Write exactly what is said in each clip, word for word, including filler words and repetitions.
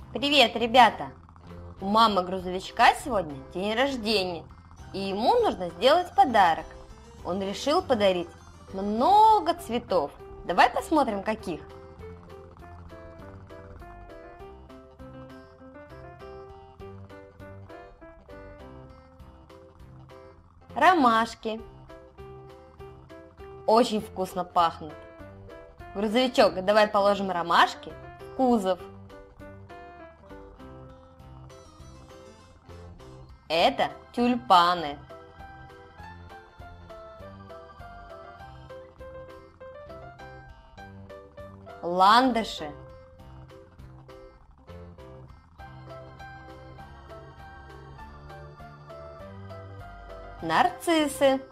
Привет, ребята! У мамы грузовичка сегодня день рождения, и ему нужно сделать подарок. Он решил подарить много цветов. Давай посмотрим, каких. Ромашки. Очень вкусно пахнут. Грузовичок, давай положим ромашки в кузов. Это тюльпаны. Ландыши. Нарциссы.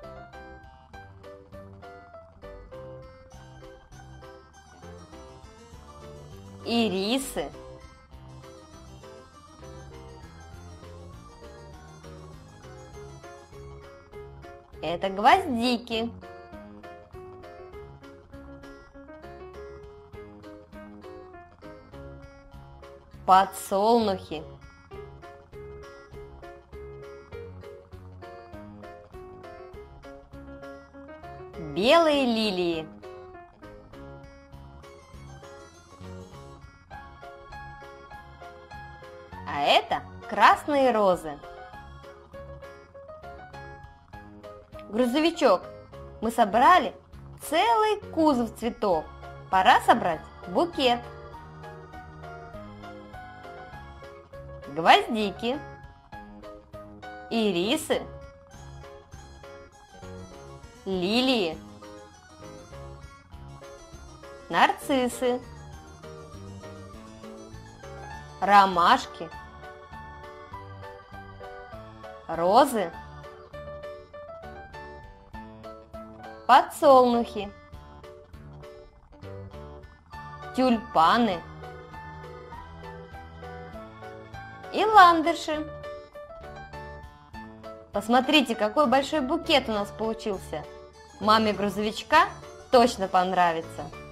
Ирисы. Это гвоздики. Подсолнухи. Белые лилии. А это красные розы. Грузовичок, мы собрали целый кузов цветов. Пора собрать букет. Гвоздики, ирисы, лилии, нарциссы, ромашки, розы, подсолнухи, тюльпаны и ландыши. Посмотрите, какой большой букет у нас получился. Маме грузовичка точно понравится.